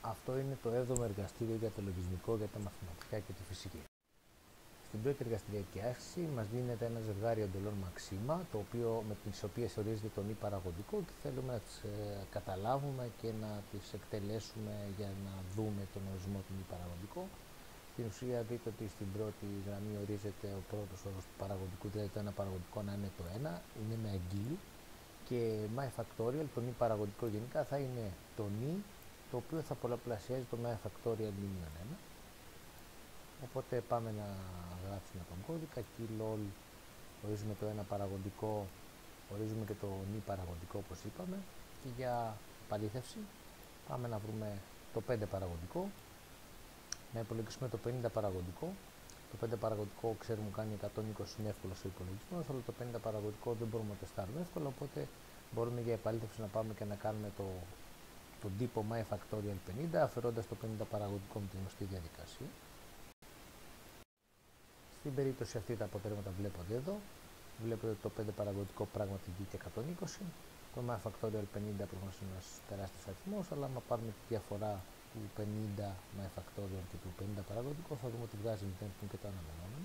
Αυτό είναι το 7ο εργαστήριο για το λογισμικό, για τα μαθηματικά και τη φυσική. Στην πρώτη εργαστηριακή άσκηση μας δίνεται ένα ζευγάρι εντολών μαξίμα, με τις οποίες ορίζεται το νη παραγωγικό και θέλουμε να τις καταλάβουμε και να τις εκτελέσουμε για να δούμε τον ορισμό του νη παραγωγικό. Στην ουσία δείτε ότι στην πρώτη γραμμή ορίζεται ο πρώτος όρος του παραγωγικού, δηλαδή το ένα παραγωγικό να είναι το 1, είναι με αγγείλη, και my factorial, το νη παραγωγικό γενικά θα είναι το νη, το οποίο θα πολλαπλασιάζει το my factorial μείον 1. Οπότε πάμε να γράψουμε τον κώδικα. Key-lol, ορίζουμε το ένα παραγωγικό, ορίζουμε και το νη παραγωγικό όπως είπαμε, και για επαλήθευση πάμε να βρούμε το 5 παραγωγικό, να υπολογίσουμε το 50 παραγωγικό. Το 5 παραγωγικό ξέρουμε κάνει 120, είναι εύκολο ο υπολογισμός, αλλά το 50 παραγωγικό δεν μπορούμε να το τεστάρουμε εύκολα, οπότε μπορούμε για επαλήθευση να πάμε και να κάνουμε τον τύπο my factorial 50, αφαιρώντας το 50 παραγωγικό με την γνωστή διαδικασία. Στην περίπτωση αυτή τα αποτελέσματα βλέπονται εδώ. Βλέπετε ότι το 5 παραγωγικό πράγματι βγήκε 120. Το my factorial 50 προφανώς είναι ένας τεράστιος αριθμός, αλλά άμα πάρουμε τη διαφορά του 50 my factorial και του 50 παραγωγικό θα δούμε ότι βγάζει 0 που είναι και το αναμενόμενο.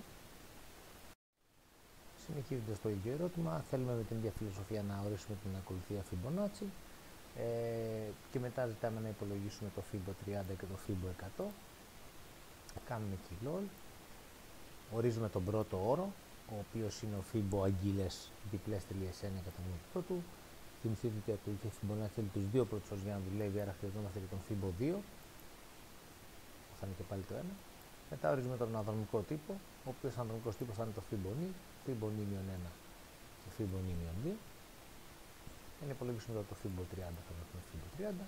Συνεχίζοντας το ίδιο ερώτημα, θέλουμε με την ίδια φιλοσοφία να ορίσουμε την ακολουθία Fibonacci και μετά ζητάμε να υπολογίσουμε το Fibo 30 και το Fibo 100. Κάνουμε Key-lol. Ορίζουμε τον πρώτο όρο, ο οποίος είναι ο Fibo αγγείλες διπλές τελείες 1 κατά μήκο του. Θυμηθείτε ότι είχε Fibonacci θέλει τους δύο πρώτους όρους για να δουλεύει, άρα χρειαζόμαστε και τον Fibo 2, που θα είναι και πάλι το 1. Μετά ορίζουμε τον αναδρομικό τύπο, ο οποίος αναδρομικός τύπος θα είναι το Fibo νη, Fibo νη μείον 1 και Fibo νη μείον 2. Αν υπολογίσουμε τώρα το Fibo 30 θα βρούμε το Fibo 30.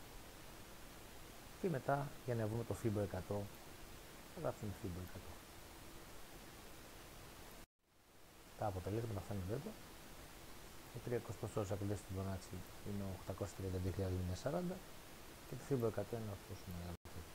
Και μετά για να βρούμε το Fibo 100 θα γράψουμε Fibo 100. Τα αποτελέσματα θα είναι εδώ. Ο 30 όρος ακολουθεί στην Fibonacci είναι 832.040 και το Fibo 100 είναι αυτός ο μεγάλος.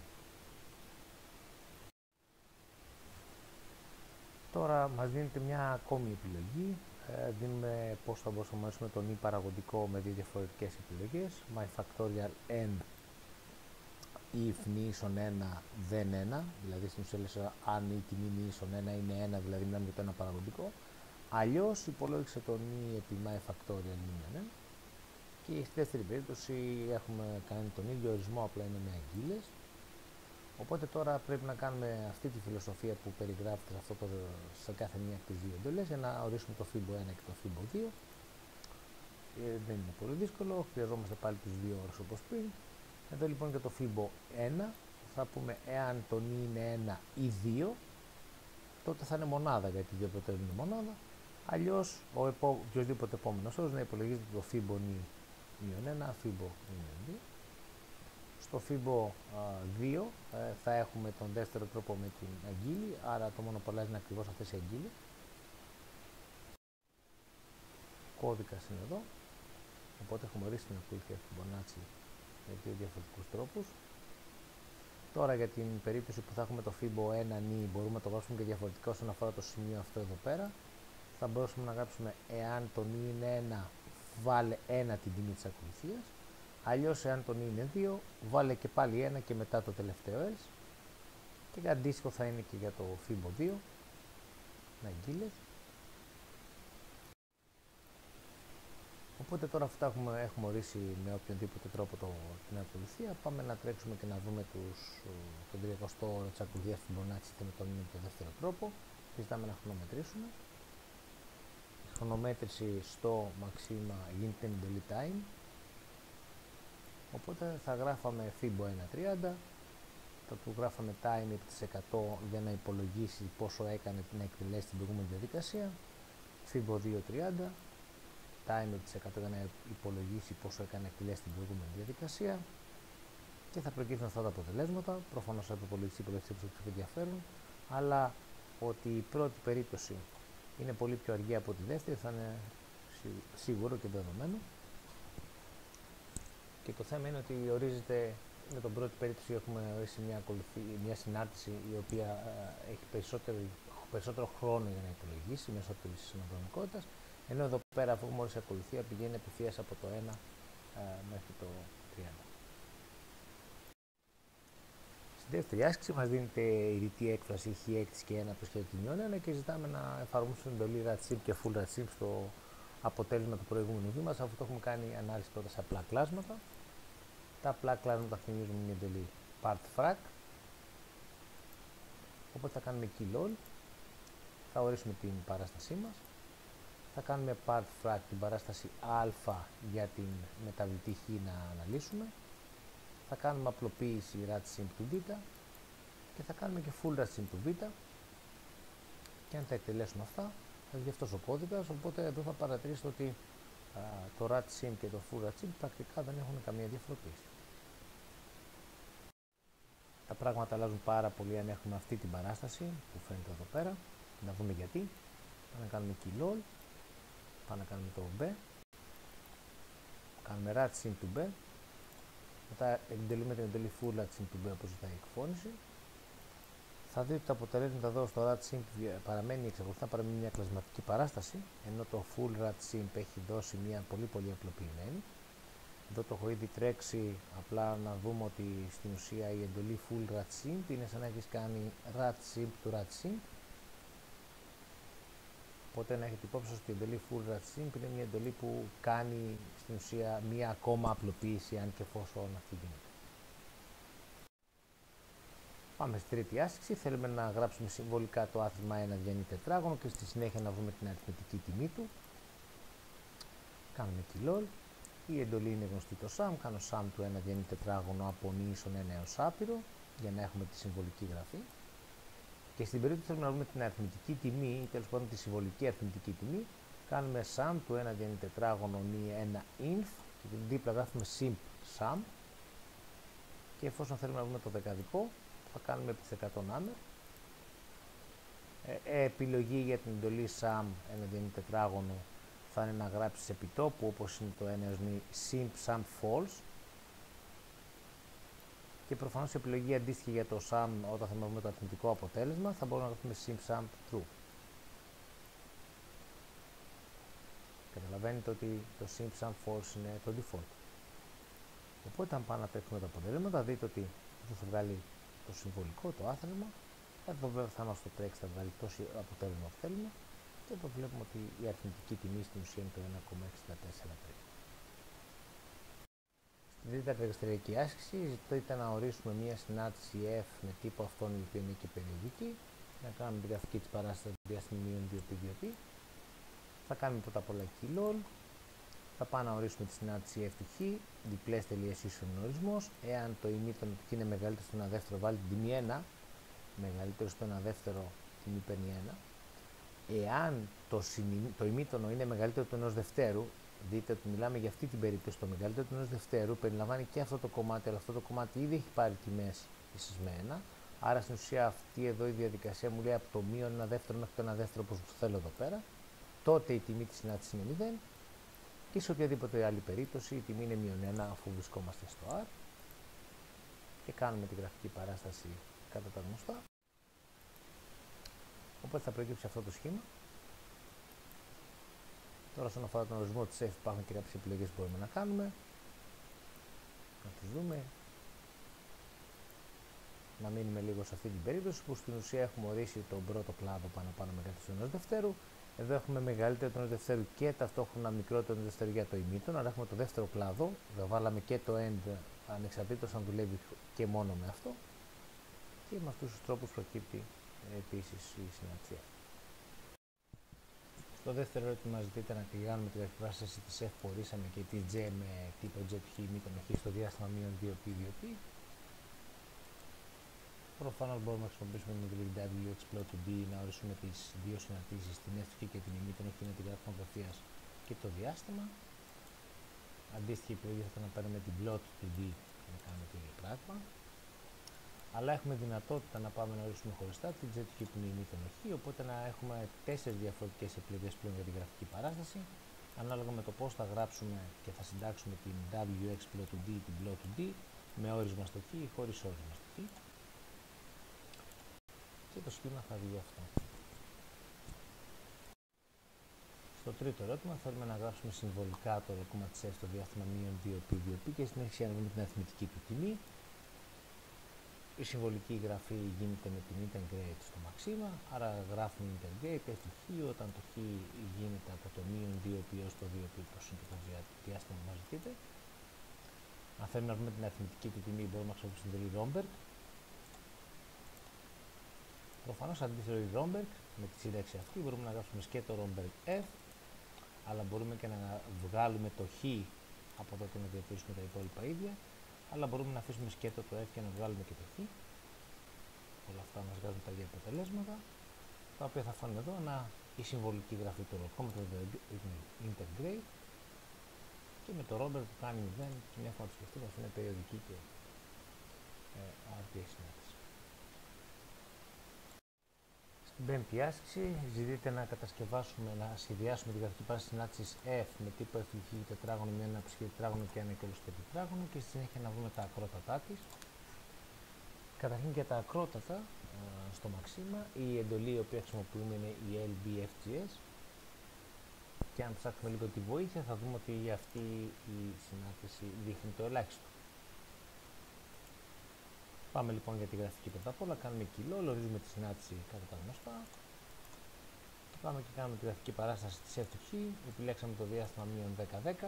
Τώρα μας δίνεται μια ακόμη επιλογή. Δίνουμε πώς θα μπορούσαμε να ορίσουμε το νη παραγωγικό με δύο διαφορετικές επιλογές. My factorial and if νη ίσον 1 δεν 1, δηλαδή στην ουσία αν η τιμή νη ίσον 1 είναι 1, δηλαδή μιλάμε για το ένα παραγωγικό. Αλλιώς υπολόγισε το νη επί my factorial μείον 1 και στη δεύτερη περίπτωση έχουμε κάνει τον ίδιο ορισμό, απλά είναι με αγγείλες. Οπότε τώρα πρέπει να κάνουμε αυτή τη φιλοσοφία που περιγράφεται σε κάθε μία από τις δύο εντολές για να ορίσουμε το Fibo 1 και το Fibo 2. Δεν είναι πολύ δύσκολο, χρειαζόμαστε πάλι τους δύο όρους όπως πριν. Εδώ λοιπόν για το Fibo 1 θα πούμε εάν το νη είναι 1 ή 2, τότε θα είναι μονάδα, γιατί δύο προτέρων είναι μονάδα. Αλλιώς οποιοδήποτε επόμενος όρος να υπολογίζεται το Fibo νη μείον 1, Fibo μείον 2. Στο Fibo 2 θα έχουμε τον δεύτερο τρόπο με την αγγείλη, άρα το μόνο που αλλάζει είναι ακριβώς αυτές οι αγγείλες. Κώδικας είναι εδώ, οπότε έχουμε ορίσει την ακολουθία Fibonacci με δύο διαφορετικούς τρόπους. Τώρα για την περίπτωση που θα έχουμε το Fibo 1 νη μπορούμε να το γράψουμε και διαφορετικά όσον αφορά το σημείο αυτό εδώ πέρα. Θα μπορούσαμε να γράψουμε εάν το νη είναι 1, βάλε 1 την τιμή της ακολουθίας. Αλλιώς εάν το νη είναι 2, βάλε και πάλι 1 και μετά το τελευταίο else. Και αντίστοιχο θα είναι και για το Fibo 2, με αγγείλες. Οπότε τώρα αυτά έχουμε ορίσει με οποιονδήποτε τρόπο την ακολουθία. Πάμε να τρέξουμε και να δούμε τον 30ο όρο της ακολουθίας Fibonacci με τον δεύτερο τρόπο. Ζητάμε να χρονομετρήσουμε. Η χρονομέτρηση στο μαξίμα γίνεται με εντολή time. Οπότε θα γράφαμε Fibo 1.30, θα του γράφαμε time επί της 100 για να υπολογίσει πόσο έκανε να εκτελέσει την προηγούμενη διαδικασία. Fibo 2.30, time επί της 100 για να υπολογίσει πόσο έκανε να εκτελέσει την προηγούμενη διαδικασία. Και θα προκύψουν αυτά τα αποτελέσματα. Προφανώς θα υπολογίσει που τους ενδιαφέρουν, αλλά ότι η πρώτη περίπτωση είναι πολύ πιο αργή από τη δεύτερη θα είναι σίγουρο και δεδομένο. Και το θέμα είναι ότι ορίζεται, με την πρώτη περίπτωση έχουμε ορίσει μια συνάρτηση η οποία έχει περισσότερο χρόνο για να υπολογίσει μέσω της συνοδομικότητας, ενώ εδώ πέρα αφού έχουμε ορίσει ακολουθία πηγαίνει απευθείας από το 1 μέχρι το 30. Στη δεύτερη άσκηση μας δίνεται η ρητή έκφραση χ έκτης και 1 το σχέδιο του 1 και ζητάμε να εφαρμόσουμε την εντολή RATSIMP και full RATSIMP στο αποτέλεσμα του προηγούμενου βήματος, αφού το έχουμε κάνει ανάλυση πρώτα σε απλά κλάσματα. Τα απλά κλάσματα θυμίζουν μια εντολή part-frac, οπότε θα κάνουμε kill-all, θα ορίσουμε την παράστασή μας, θα κάνουμε part-frac την παράσταση α για την μεταβλητή χ να αναλύσουμε, θα κάνουμε απλοποίηση RATSIMP του β και θα κάνουμε και full RATSIMP του β, και αν τα εκτελέσουμε αυτά θα βγει αυτός ο κώδικας, οπότε εδώ θα παρατηρήσετε ότι το RATSIMP και το full RATSIMP πρακτικά δεν έχουν καμία διαφοροποίηση. Τα πράγματα αλλάζουν πάρα πολύ αν έχουμε αυτή την παράσταση που φαίνεται εδώ πέρα. Να δούμε γιατί. Πάμε να κάνουμε kill-all, πάμε να κάνουμε το b, κάνουμε RATSIMP του b, μετά εντελούμε την εντολή full RATSIMP του b όπως ζητάει η εκφώνηση. Θα δείτε ότι τα αποτελέσματα εδώ στο RATSIMP εξακολουθεί να παραμείνει μια κλασματική παράσταση, ενώ το full RATSIMP έχει δώσει μια πολύ απλοποιημένη. Εδώ το έχω ήδη τρέξει, απλά να δούμε ότι στην ουσία η εντολή full RATSIMP είναι σαν να έχεις κάνει RATSIMP του RATSIMP. Οπότε να έχετε υπόψη ότι η εντολή full RATSIMP είναι μια εντολή που κάνει στην ουσία μια ακόμα απλοποίηση, αν και εφόσον αυτή γίνεται. Πάμε στη τρίτη άσκηση. Θέλουμε να γράψουμε συμβολικά το άθροισμα 1 διανύει τετράγωνο και στη συνέχεια να βρούμε την αριθμητική τιμή του. Κάνουμε kill-all. Η εντολή είναι γνωστή το sum. Κάνω sum του 1 διανύει τετράγωνο από νη ίσον 1 έως άπειρο για να έχουμε τη συμβολική γραφή. Και στην περίπτωση θέλουμε να βρούμε την αριθμητική τιμή ή τέλος πάντων τη συμβολική αριθμητική τιμή, κάνουμε sum του 1 διανύει τετράγωνο νη 1 inf και δίπλα γράφουμε simp sum. Και εφόσον θέλουμε να βρούμε το δεκαδικό, θα κάνουμε επί 100 number. Επιλογή για την εντολή sum 1 διανύει τετράγωνο θα είναι να γράψεις επιτόπου, όπως είναι το 1 έως νη simp sum false. Και προφανώς η επιλογή αντίστοιχη για το sum όταν θα βρούμε το αριθμητικό αποτέλεσμα θα μπορούμε να γράψουμε simp sum true. Καταλαβαίνετε ότι το simp sum false είναι το default. Οπότε αν πάμε να παίξουμε το αποτέλεσμα θα δείτε ότι αυτό θα βγάλει το συμβολικό, το άθροισμα. Εδώ βέβαια θα μας το τρέξει, θα βγάλει τόσο αποτέλεσμα που θέλουμε. Και εδώ βλέπουμε ότι η αριθμητική τιμή στην ουσία είναι το 1,643. Στην τρίτη εργαστηριακή άσκηση ζητείται να ορίσουμε μια συνάντηση F με τύπο αυτόν η οποία είναι και περιοδική. Να κάνουμε τη γραφική της παράστασης διάστημα -2π2π. Θα κάνουμε πρώτα απ' όλα kill-all. Θα πάμε να ορίσουμε τη συνάντηση F του Χ, διπλές τελείες ίσον ορισμός. Εάν το ημίτονο του Χ είναι μεγαλύτερο στο 1 δεύτερο, βάλει την τιμή 1. Μεγαλύτερο στο 1 δεύτερο, τιμή παίρνει 1. Εάν το ημίτονο είναι μεγαλύτερο του 1 δευτέρου, δείτε ότι μιλάμε για αυτή την περίπτωση, το μεγαλύτερο του 1 δευτέρου περιλαμβάνει και αυτό το κομμάτι, αλλά αυτό το κομμάτι ήδη έχει πάρει τιμές ίσες με 1. Άρα στην ουσία αυτή εδώ η διαδικασία μου λέει από το μείον 1 δεύτερο μέχρι το 1 δεύτερο, όπως το θέλω εδώ πέρα. Τότε η τιμή της συνάντησης είναι 0. Και σε οποιαδήποτε άλλη περίπτωση η τιμή είναι -1 αφού βρισκόμαστε στο R. Και κάνουμε τη γραφική παράσταση κατά τα γνωστά. Οπότε θα προκύψει αυτό το σχήμα. Τώρα όσον αφορά τον ορισμό της F υπάρχουν και κάποιες επιλογές που μπορούμε να κάνουμε. Να τις δούμε. Να μείνουμε λίγο σε αυτή την περίπτωση που στην ουσία έχουμε ορίσει τον πρώτο κλάδο πάνω μεγαλύτερο του 1 δευτέρου. Εδώ έχουμε μεγαλύτερο του 1 δευτέρου και ταυτόχρονα μικρότερο του 1 δευτέρου για το ημίτον. Άρα έχουμε το δεύτερο κλάδο. Εδώ βάλαμε και το end ανεξαρτήτως αν δουλεύει και μόνο με αυτό. Και με αυτούς τους τρόπους προκύπτει επίσης η συνάντηση. Στο δεύτερο ερώτημα ζητείτε να κρυγάνουμε τη γραφική παράσταση της F που ορίσαμε και τη J με τύπο J του Χ μήτων Χ στο διάστημα -2π2π. Προφανώς μπορούμε να χρησιμοποιήσουμε την εντολή WXplot2D να ορίσουμε τις δύο συναρτήσεις, την F του Χ και την ημίτων Χ με την γραφική γραφείας και το διάστημα. Αντίστοιχη επιλογή θα ήταν να παίρνουμε την plot2D και να κάνουμε το ίδιο πράγμα. Αλλά έχουμε δυνατότητα να πάμε να ορίσουμε χωριστά την J του Χ που είναι ημίτων Χ, οπότε να έχουμε 4 διαφορετικές επιλογές πλέον για την γραφική παράσταση. Ανάλογα με το πώς θα γράψουμε και θα συντάξουμε την WXplot2D ή την plot2D με όρισμα στο Χ ή χωρίς όρισμα στο Χ. Και το σχήμα θα βγει αυτό. Στο τρίτο ερώτημα θέλουμε να γράψουμε συμβολικά το κόμμα της F στο διάστημα -2π2π και συνέχεια να βρούμε την αριθμητική του τιμή. Η συμβολική γραφή γίνεται με την integrate στο μαξίμα, άρα γράφουμε integrate, πέφτει χ, όταν το χ γίνεται από το -2 π έως το 2 π το σύντομο διάστημα που μας ζητείτε. Αν θέλουμε να βρούμε την αριθμητική του τιμή, μπορούμε να χρησιμοποιήσουμε την τελή Romberg. Προφανώς αντί τη ροή Romberg, με τη σύνταξη αυτή μπορούμε να γράψουμε σκέτο Romberg F, αλλά μπορούμε και να βγάλουμε το χ από εδώ και να διατηρήσουμε τα υπόλοιπα ίδια, αλλά μπορούμε να αφήσουμε σκέτο το F και να βγάλουμε και το χ. Όλα αυτά μας βγάζουν τα ίδια αποτελέσματα, τα οποία θα φανούν εδώ η συμβολική γραφή του ολοκλήρου με το integrate και με το Romberg που κάνει 0 και μια φορά το σκεφτούμε είναι περιοδική και RPA συνάντηση. Στην πέμπτη άσκηση ζητείτε να κατασκευάσουμε, να σχεδιάσουμε τη γραφική παράσταση συνάντησης F με τύπο ευτυχή τετράγωνο με ένα ψυχή τετράγωνο και ένα οικολοστό τετράγωνο και στη συνέχεια να βρούμε τα ακρότατά της. Καταρχήν για τα ακρότατα στο μαξίμα, η εντολή η οποία χρησιμοποιούμε είναι η LBFGS και αν ψάξουμε λίγο τη βοήθεια θα δούμε ότι αυτή η συνάντηση δείχνει το ελάχιστο. Πάμε λοιπόν για τη γραφική πρώτα απ' όλα, κάνουμε κιλό, ορίζουμε τη συνάντηση κατά τα γνωστά. Και πάμε και κάνουμε τη γραφική παράσταση της F του Χ, επιλέξαμε το διάστημα -10-10.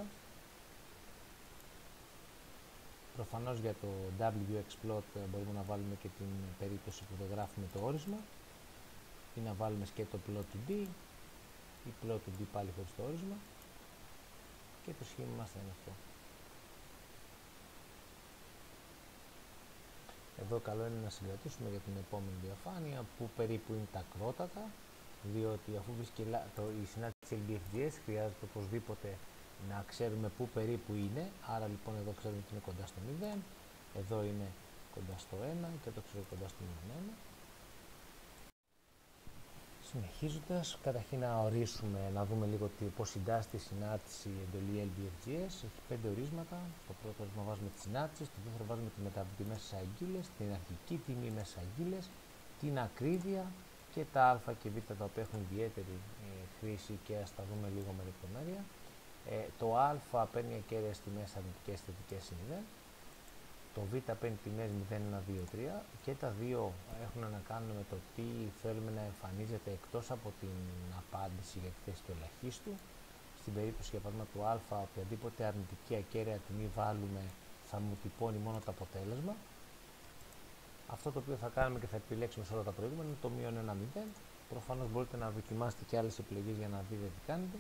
Προφανώς για το WXplot μπορούμε να βάλουμε και την περίπτωση που δεν γράφουμε το όρισμα ή να βάλουμε σκέτο plot to D ή plot to D πάλι χωρίς το όρισμα και το σχήμα μας θα είναι αυτό. Εδώ καλό είναι να συγκρατήσουμε για την επόμενη διαφάνεια που περίπου είναι τα ακρότατα, διότι αφού βρίσκει η συνάντηση LBFGS χρειάζεται οπωσδήποτε να ξέρουμε πού περίπου είναι, άρα λοιπόν εδώ ξέρουμε ότι είναι κοντά στο 0, εδώ είναι κοντά στο 1 και εδώ ξέρω κοντά στο 0,1. Συνεχίζοντας, καταρχήν να ορίσουμε, να δούμε λίγο πώς συντάσσεται η συνάντηση η εντολή LBFGS. Έχει 5 ορίσματα. Στο πρώτο όρισμα βάζουμε τη συνάντηση, στο δεύτερο βάζουμε τη μεταβλητή μέσα σε αγγείλες, την αρχική τιμή μέσα σε αγγείλες, την ακρίβεια και τα α και β τα οποία έχουν ιδιαίτερη χρήση και ας τα δούμε λίγο με λεπτομέρεια. Το α παίρνει ακέραιες τιμές αρνητικές, θετικές ή 0. Το β παίρνει τιμές 0, 1, 2, 3 και τα δύο έχουν να κάνουν με το τι θέλουμε να εμφανίζεται εκτός από την απάντηση για τη θέση του ελαχίστου. Στην περίπτωση για παράδειγμα του α, οποιαδήποτε αρνητική ακέραια τιμή βάλουμε θα μου τυπώνει μόνο το αποτέλεσμα. Αυτό το οποίο θα κάνουμε και θα επιλέξουμε σε όλα τα προηγούμενα είναι το -1, 0. Προφανώς μπορείτε να δοκιμάσετε και άλλες επιλογές για να δείτε τι κάνετε.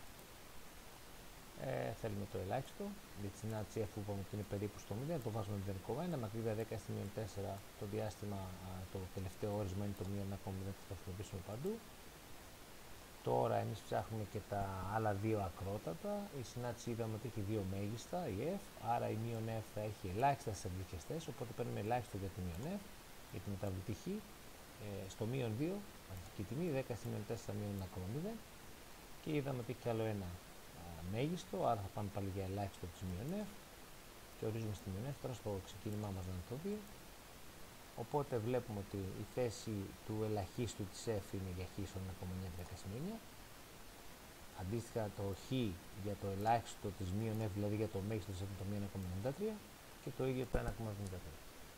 Θέλουμε το ελάχιστο, για τη συνάντηση F που είπαμε ότι είναι περίπου στο 0, το βάζουμε 0,1, μακρύβια 10 στη -4, το διάστημα, το τελευταίο όρισμα είναι το -1,0 που θα χρησιμοποιήσουμε παντού. Τώρα εμείς ψάχνουμε και τα άλλα δύο ακρότατα, η συνάντηση είδαμε ότι έχει δύο μέγιστα, η F, άρα η -F θα έχει ελάχιστα στις αντικεστές, οπότε παίρνουμε ελάχιστο για τη -F, για τη μεταβλητή Χ, στο -2, αρχική τιμή, 10 στη -4, -1,0 και είδαμε ότι έχει άλλο ένα μέγιστο, άρα θα πάμε πάλι για ελάχιστο της -F και ορίζουμε στη -F, τώρα στο ξεκίνημά μας να είναι το 2. Οπότε βλέπουμε ότι η θέση του ελαχίστου της F είναι για Χ στο 1,9. Αντίστοιχα το Χ για το ελάχιστο της -F, δηλαδή για το μέγιστο της F το 1,93 και το ίδιο το 1,73.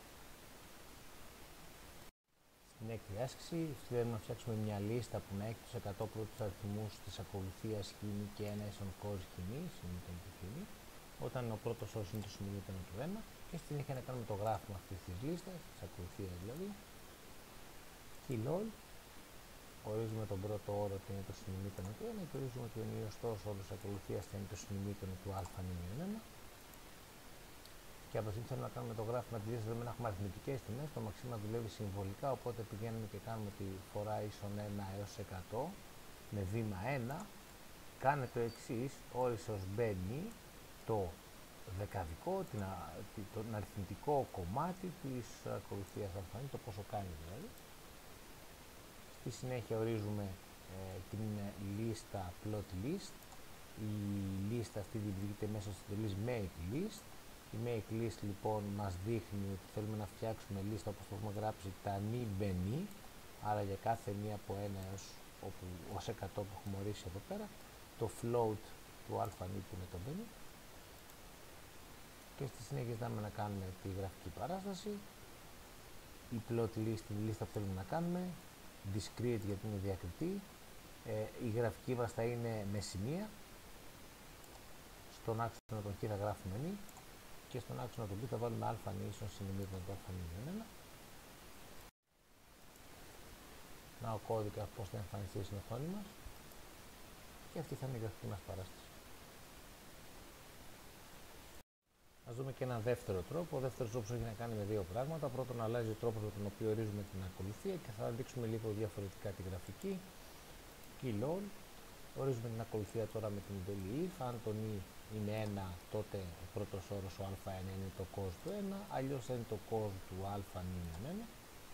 Στην έκτη άσκηση θέλουμε να φτιάξουμε μια λίστα που να έχει τους 100 πρώτους αριθμούς της ακολουθίας χ και ένα ίσον cos χ, συνήθως του χ, όταν ο πρώτος όρος είναι το συνειδητό του 1 και στη συνέχεια να κάνουμε το γράφημα αυτής της λίστας, της ακολουθίας δηλαδή. Και lol, ορίζουμε τον πρώτο όρο ότι είναι το συνειδητό του 1 και ορίζουμε ότι ο νιωστός όρος της ακολουθίας θα είναι το συνειδητό του α -1. Και από στιγμή θέλουμε να κάνουμε το γράφημα τη λίστα, να έχουμε αριθμητικές τιμές, το μαξίμα δουλεύει συμβολικά, οπότε πηγαίνουμε και κάνουμε τη φορά ίσον 1 έως 100 με βήμα 1. Κάνε το εξής, όρισος μπαίνει το δεκαδικό, το αριθμητικό κομμάτι της ακολουθίας α, το πόσο κάνει δηλαδή. Στη συνέχεια ορίζουμε την λίστα plot list. Η λίστα αυτή δημιουργείται μέσω της εντολής make list. Η make list λοιπόν μας δείχνει ότι θέλουμε να φτιάξουμε λίστα όπως το έχουμε γράψει τα νη μπενή, άρα για κάθε μία από 1 ως 100 που έχουμε ορίσει εδώ πέρα, το float του α νη που είναι το μπενή. Και στη συνέχεια ζητάμε να κάνουμε τη γραφική παράσταση. η plot list, την λίστα που θέλουμε να κάνουμε, discrete γιατί είναι διακριτή, η γραφική μας θα είναι με σημεία, στον άξονα των χ θα γράφουμε νη και στον άξονα των π θα βάλουμε α νη ίσον συνημίδων το α νη 1. Να ο κώδικας πώς θα εμφανιστεί στην οθόνη μας και αυτή θα είναι η γραφική μας παράσταση. Ας δούμε και ένα δεύτερο τρόπο. Ο δεύτερος τρόπος έχει να κάνει με δύο πράγματα. Πρώτον, αλλάζει ο τρόπος με τον οποίο ορίζουμε την ακολουθία και θα δείξουμε λίγο διαφορετικά τη γραφική. Keylol. Ορίζουμε την ακολουθία τώρα με την εντολή if. Αν το νη είναι 1, τότε ο πρώτος όρος ο α1 είναι το cos του 1, αλλιώς θα είναι το cos του α νη 1.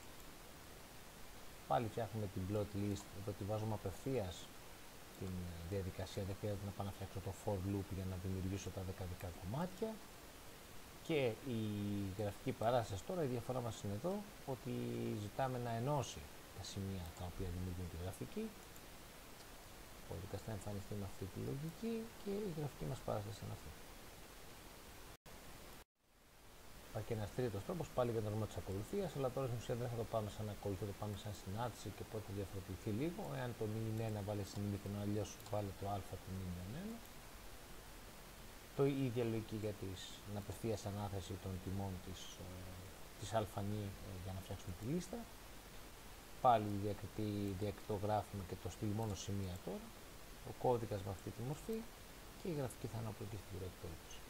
Πάλι φτιάχνουμε την plot list, εδώ τη βάζουμε απευθείας την διαδικασία, δεν χρειάζεται να πάω να φτιάξω το for loop για να δημιουργήσω τα δεκαδικά κομμάτια. Και η γραφική παράσταση τώρα, η διαφορά μας είναι εδώ, ότι ζητάμε να ενώσει τα σημεία τα οποία δημιουργούν τη γραφική. Ο κώδικας θα εμφανιστεί με αυτή τη λογική και η γραφική μας παράσταση είναι αυτή. Υπάρχει και ένας τρίτος τρόπος, πάλι για τον νόμο της ακολουθίας, αλλά τώρα στην ουσία δεν θα το πάμε σαν ακολουθία, το πάμε σαν συνάρτηση και οπότε θα διαφοροποιηθεί λίγο. Εάν το νη είναι 1, βάλε συνήθως, αλλιώς βάλε το α του νη είναι 1. Το ίδια λογική για την απευθείας ανάθεση των τιμών της αλφανή για να φτιάξουμε τη λίστα. Πάλι διακριτογράφουμε και το στυλ μόνο σημεία τώρα. Ο κώδικας με αυτή τη μορφή και η γραφική θα είναι από εκεί στην πρώτη περίπτωση.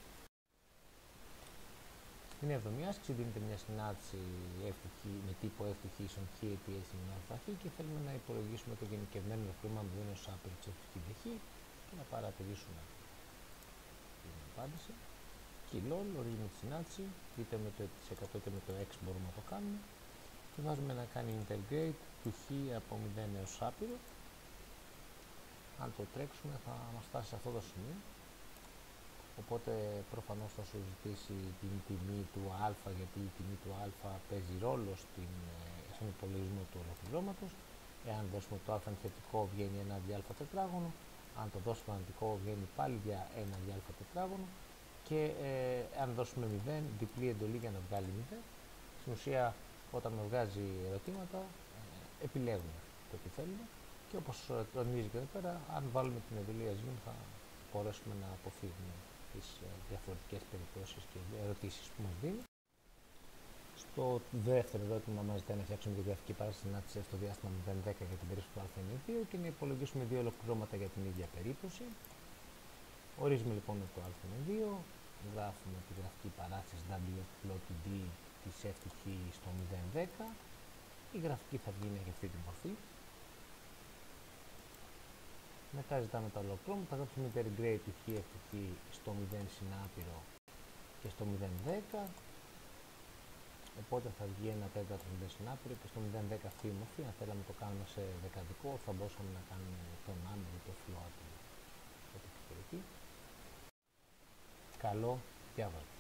Στην 7η άσκηση δίνεται μια συνάρτηση με τύπο f του χ ίσον χ επί s είναι α χ και θέλουμε να υπολογίσουμε το γενικευμένο ευκρούμα με δίνω άπειρ της f του χ δε χ και να παρατηρήσουμε την απάντηση. Keylol, ορίζουμε τη συνάντηση, είτε με το 100 είτε με το x μπορούμε να το κάνουμε και βάζουμε να κάνει integrate του χ από 0 έως άπειρο. Αν το τρέξουμε θα μας φτάσει σε αυτό το σημείο, οπότε προφανώς θα σου ζητήσει την τιμή του α, γιατί η τιμή του α παίζει ρόλο στον υπολογισμό του ολοκληρώματος. Εάν δώσουμε το α θετικό βγαίνει ένα διάλφα τετράγωνο, αν το δώσουμε αρνητικό βγαίνει πάλι για ένα διάλφα τετράγωνο και αν δώσουμε 0, διπλή εντολή για να βγάλει 0. Στην ουσία όταν με βγάζει ερωτήματα επιλέγουμε το τι θέλουμε και όπως τονίζει και εδώ πέρα, αν βάλουμε την εντολή assume θα μπορέσουμε να αποφύγουμε τις διαφορετικές περιπτώσεις και ερωτήσεις που μας δίνει. Στο δεύτερο ερώτημα μας ζητάει να φτιάξουμε τη γραφική παράσταση συνάντηση στο διάστημα 0-10 για την περίπτωση του α είναι 2 και να υπολογίσουμε δύο ολοκληρώματα για την ίδια περίπτωση. Ορίζουμε λοιπόν το α είναι 2, γράφουμε τη γραφική παράσταση w+d της f του χ στο 0-10. Η γραφική θα βγει για αυτή τη μορφή. Μετά ζητάμε τα ολοκληρώματα, θα γράψουμε integrate του χ f του χ στο 0 συνάπειρο και στο 0-10. Οπότε θα βγει ένα τέταρτο 0 συνάπειρο και στο 0-10 αυτή η μορφή. Αν θέλαμε να το κάνουμε σε δεκαδικό, θα μπορούσαμε να κάνουμε το number ή το float. Καλό διάβασμα.